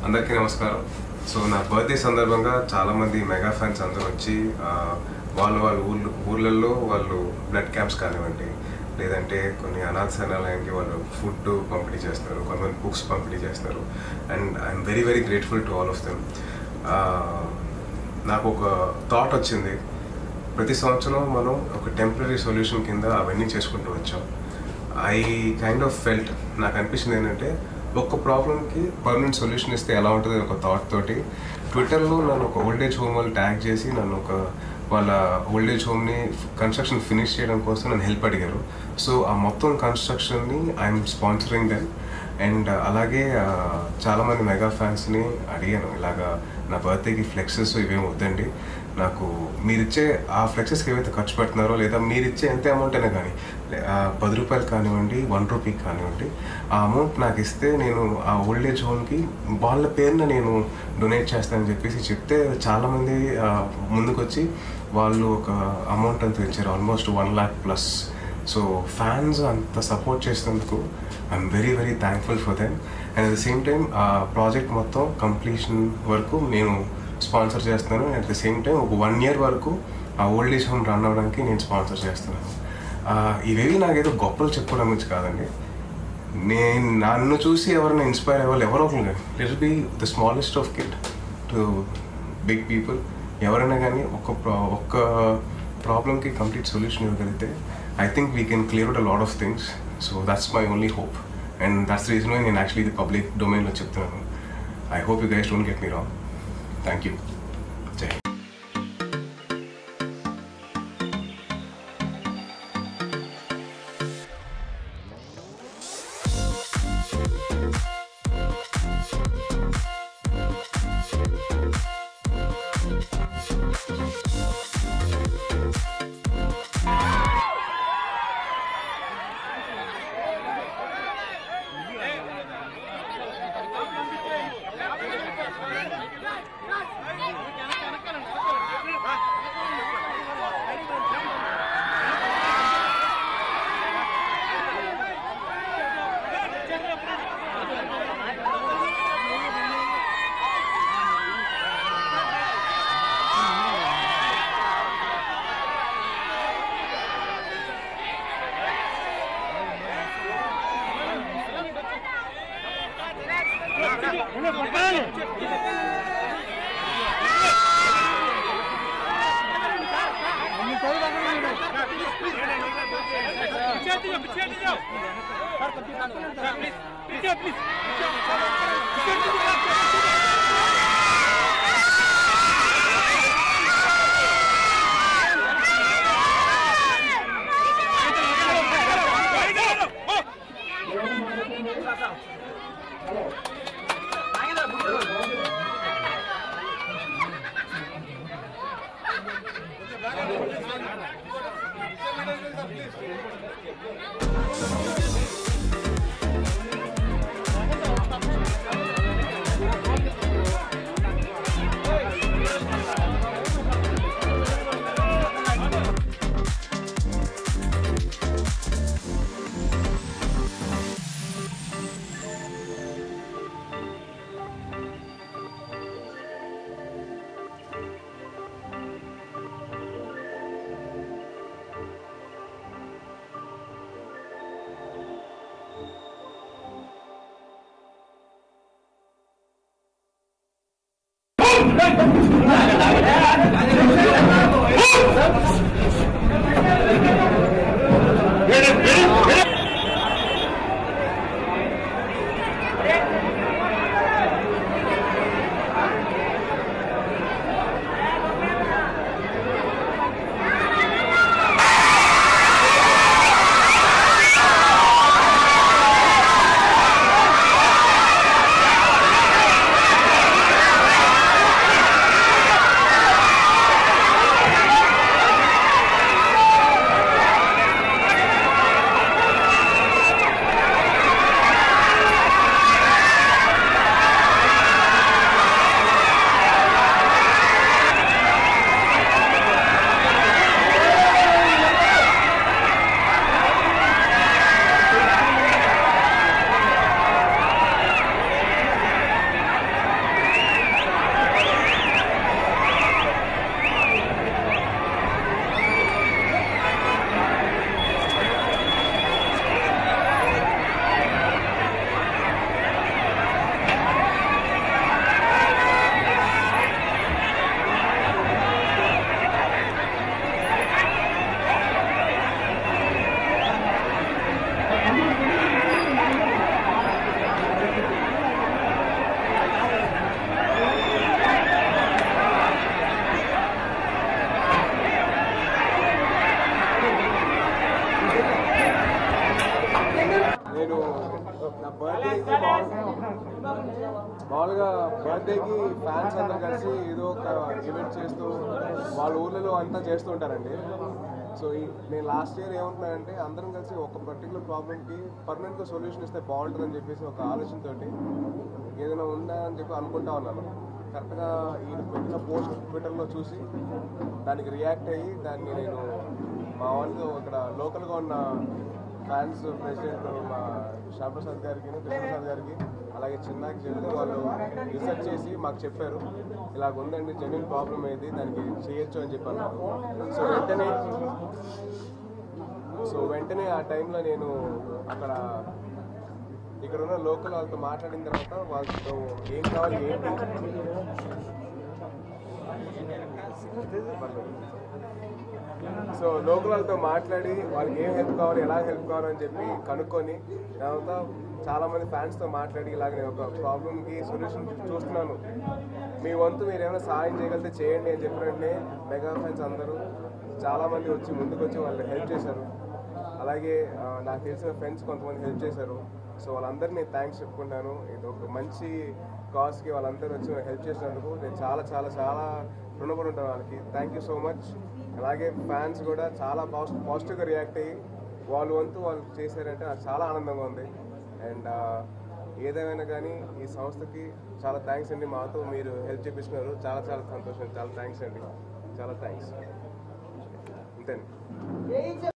అందరికీ నమస్కారం. సో నా బర్త్డే సందర్భంగా చాలామంది మెగా ఫ్యాన్స్ అందరూ వచ్చి వాళ్ళ ఊళ్ళల్లో వాళ్ళు బ్లడ్ క్యాంప్స్ కానివ్వండి, లేదంటే కొన్ని అనాథాలయానికి వాళ్ళు ఫుడ్ పంపిణీ చేస్తారు, కొంతమంది బుక్స్ పంపిణీ చేస్తారు. And I'm very very grateful to all of them. నాకు ఒక థాట్ వచ్చింది, ప్రతి సంవత్సరం మనం ఒక టెంపరీ సొల్యూషన్ కింద అవన్నీ చేసుకుంటూ వచ్చాం. ఐ కైండ్ ఆఫ్ ఫెల్ట్, నాకు అనిపించింది ఏంటంటే ఒక్క ప్రాబ్లంకి పర్మనెంట్ సొల్యూషన్ ఇస్తే ఎలా ఉంటుంది ఒక థాట్ తోటి ట్విట్టర్లో నన్ను ఒక ఓల్డేజ్ హోమ్ వాళ్ళు ట్యాగ్ చేసి నన్ను వాళ్ళ ఓల్డేజ్ హోమ్ని కన్స్ట్రక్షన్ ఫినిష్ చేయడం కోసం నన్ను హెల్ప్ అడిగారు. సో ఆ మొత్తం కన్స్ట్రక్షన్ని ఐఎమ్ స్పాన్సరింగ్ దెమ్. అండ్ అలాగే చాలామంది మెగా ఫ్యాన్స్ని అడిగాను, ఇలాగా నా బర్త్డేకి ఫ్లెక్సెస్ ఇవేమి వద్దండి, నాకు మీరిచ్చే ఆ ఫ్లెక్సెస్కి ఏవైతే ఖర్చు పెడుతున్నారో లేదా మీరిచ్చే ఎంత అమౌంట్ అయినా కానీ, 10 రూపాయలు కానివ్వండి, 1 రూపీ కానివ్వండి, ఆ అమౌంట్ నాకు ఇస్తే నేను ఆ ఓల్డేజ్ హోమ్కి వాళ్ళ పేరున నేను డొనేట్ చేస్తానని చెప్పేసి చెప్తే చాలామంది ముందుకు వచ్చి వాళ్ళు ఒక అమౌంట్ అంతా ఇచ్చారు, ఆల్మోస్ట్ 1 lakh+. సో ఫ్యాన్స్ అంత సపోర్ట్ చేసినందుకు I'm very very thankful for them. And at the same time ఆ ప్రాజెక్ట్ మొత్తం కంప్లీషన్ వరకు నేను స్పాన్సర్ చేస్తున్నాను. And at the same time ఒక 1 year వరకు ఆ ఓల్డేజ్ హోమ్ రన్ అవ్వడానికి నేను స్పాన్సర్ చేస్తున్నాను. ఇవేవి నాకేదో గొప్పలు చెప్పుకోవడం గురించి కాదండి, నన్ను చూసి ఎవరైనా ఇన్స్పైర్ అవ్వాలి, ఎవరో ఒకరు కానీ, let be the smallest of kid to big people. ఎవరైనా కానీ ఒక్క ప్రాబ్లంకి కంప్లీట్ సొల్యూషన్ ఇవ్వగలిగితే I think we can clear out a lot of things. So that's my only hope. And that's the reason why I'm actually the public domain lo cheptunanu. I hope you guys don't get me wrong. Thank you. Jai. ఇలాగా బర్త్డేకి fans అందరు కలిసి ఏదో ఒక event చేస్తూ వాళ్ళ ఊర్లలో అంతా చేస్తూ ఉంటారండి. సో నేను లాస్ట్ ఇయర్ ఏమంటున్నానంటే అందరం కలిసి ఒక పర్టికులర్ ప్రాబ్లమ్కి పర్మనెంట్గా సొల్యూషన్ ఇస్తే బాగుంటుందని చెప్పేసి ఒక ఆలోచనతోటి ఏదైనా ఉందా అని చెప్పి అనుకుంటా ఉన్నాను. కరెక్ట్గా ఈ పెట్టిన పోస్ట్ ట్విట్టర్లో చూసి దానికి రియాక్ట్ అయ్యి దాన్ని నేను మా వాళ్ళు ఇక్కడ లోకల్గా ఉన్న ఫ్యాన్స్ ప్రెసిడెంట్ మా శ్యామప్రసాద్ గారికి, కృష్ణప్రసాద్ గారికి, అలాగే చిన్నకి చెప్తే వాళ్ళు రీసెర్చ్ చేసి మాకు చెప్పారు ఇలాగ ఉందండి, జెన్యున్ ప్రాబ్లం ఏది, దానికి చేయొచ్చు అని చెప్పాను. సో వెంటనే ఆ టైంలో నేను అక్కడ ఇక్కడ ఉన్న లోకల్ వాళ్ళతో మాట్లాడిన తర్వాత వాళ్ళతో ఏం కావాలి ఏంటి సో లోకల్ వాళ్ళతో మాట్లాడి వాళ్ళకి ఏం హెల్ప్ కావాలి, ఎలా హెల్ప్ కావాలని చెప్పి కనుక్కొని తర్వాత చాలామంది ఫ్యాన్స్తో మాట్లాడి ఇలాగ నేను ఒక ప్రాబ్లమ్కి సొల్యూషన్ చూస్తున్నాను, మీ వంతు మీరు ఏమైనా సహాయం చేయగలిగితే చేయండి అని చెప్పినట్టే మెగా ఫ్యాన్స్ అందరూ చాలామంది వచ్చి ముందుకు వచ్చి వాళ్ళు హెల్ప్ చేశారు. అలాగే నాకు తెలిసిన ఫ్రెండ్స్ కొంతమంది హెల్ప్ చేశారు. సో వాళ్ళందరినీ నేను థ్యాంక్స్ చెప్పుకుంటాను. ఇది ఒక మంచి కాజ్కి వాళ్ళందరూ వచ్చి హెల్ప్ చేసినందుకు నేను చాలా చాలా చాలా రుణపడి ఉంటాను వాళ్ళకి. Thank you so much. అలాగే ఫ్యాన్స్ కూడా చాలా పాజిటివ్గా రియాక్ట్ అయ్యి వాళ్ళు వంతు వాళ్ళు చేశారంటే నాకు చాలా ఆనందంగా ఉంది. అండ్ ఏదేమైనా కానీ ఈ సంస్థకి చాలా థ్యాంక్స్ అండి. మాతో మీరు హెల్ప్ చేపిస్తున్నారు, చాలా చాలా సంతోషం, చాలా థ్యాంక్స్ అండి, చాలా థ్యాంక్స్. అంతేనండి.